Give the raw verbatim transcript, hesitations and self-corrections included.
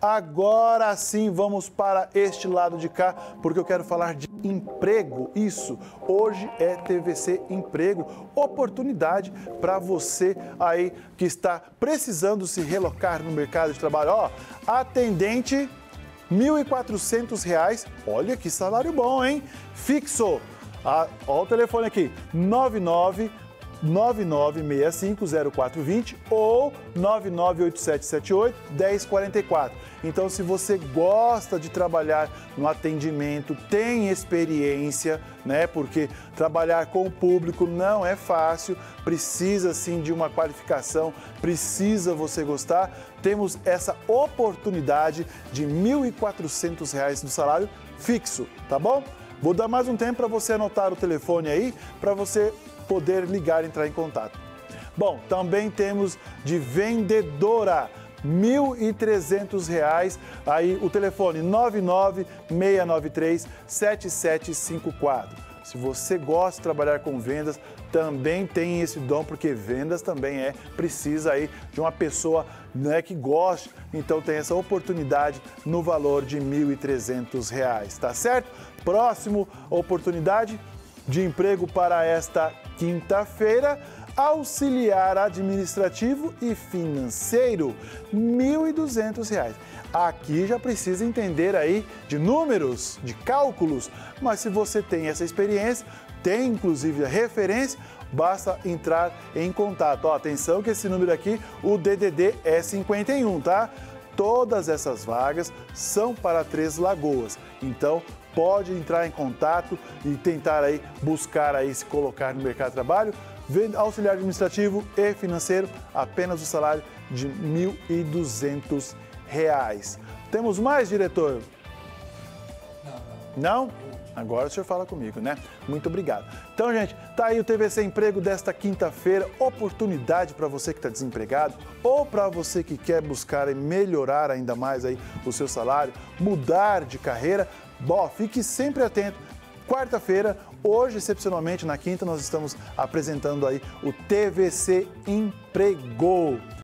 Agora sim vamos para este lado de cá, porque eu quero falar de emprego. Isso, hoje é T V C Emprego, oportunidade para você aí que está precisando se relocar no mercado de trabalho. Ó, atendente, mil e quatrocentos reais, olha que salário bom, hein? Fixo, ah, ó o telefone aqui, nove nove nove nove seis cinco zero quatro dois zero ou nove nove oito sete sete oito um zero quatro quatro. Então, se você gosta de trabalhar no atendimento, tem experiência, né? Porque trabalhar com o público não é fácil, precisa sim de uma qualificação, precisa você gostar. Temos essa oportunidade de mil e quatrocentos reais do salário fixo, tá bom? Vou dar mais um tempo para você anotar o telefone aí, para você poder ligar e entrar em contato. Bom, também temos de vendedora, mil e trezentos reais, aí o telefone nove nove seis nove três sete sete cinco quatro. Se você gosta de trabalhar com vendas, também tem esse dom, porque vendas também é, precisa aí de uma pessoa, né, que goste, então tem essa oportunidade no valor de mil e trezentos reais, tá certo? Próximo oportunidade de emprego para esta quinta-feira, auxiliar administrativo e financeiro, mil e duzentos reais. Aqui já precisa entender aí de números, de cálculos, mas se você tem essa experiência, tem inclusive a referência, basta entrar em contato. Ó, atenção que esse número aqui, o D D D é cinquenta e um, tá? Todas essas vagas são para Três Lagoas, então pode entrar em contato e tentar aí buscar aí se colocar no mercado de trabalho. Auxiliar administrativo e financeiro, apenas o salário de mil e duzentos reais. Temos mais, diretor? Não? Não? Agora o senhor fala comigo, né? Muito obrigado. Então, gente, tá aí o T V C Emprego desta quinta-feira. Oportunidade para você que está desempregado ou para você que quer buscar e melhorar ainda mais aí o seu salário, mudar de carreira. Bom, fique sempre atento. Quarta-feira, hoje, excepcionalmente, na quinta, nós estamos apresentando aí o T V C Emprego.